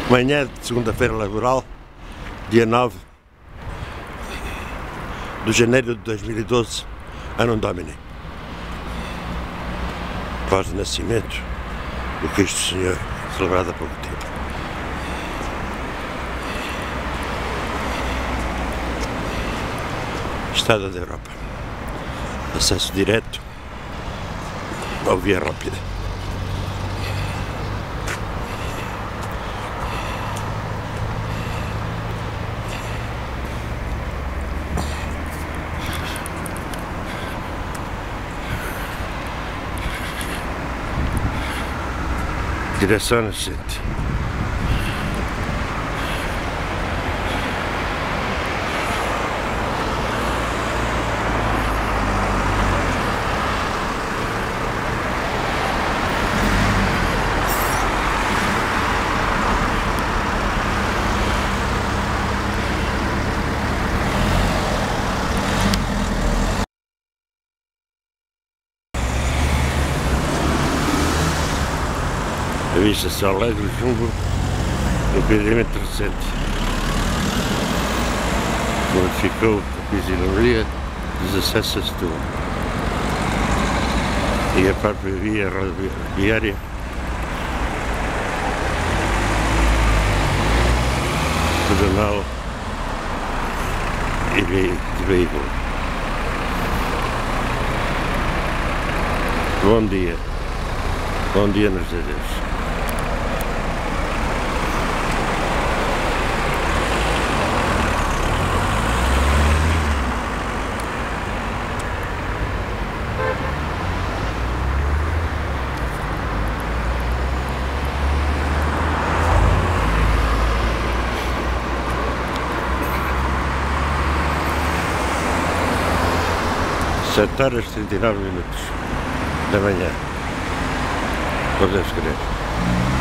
Manhã de segunda-feira laboral, dia 9 de janeiro de 2012, Anno Domini. Pós o nascimento do Cristo Senhor, celebrado há pouco tempo. Estrada da Europa. Acesso direto ou via rápida. Direção nascente. A vista-se ao lado do chumbo, impedimento recente. Modificou a piscinaria dos acessos a Setúbal e a própria via rodoviária pedonal e de veículo. Bom dia nos desejos. Sete horas e 39 minutos da manhã. Podemos crer.